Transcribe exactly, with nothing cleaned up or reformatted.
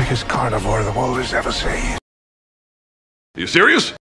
biggest carnivore the world has ever seen. You serious?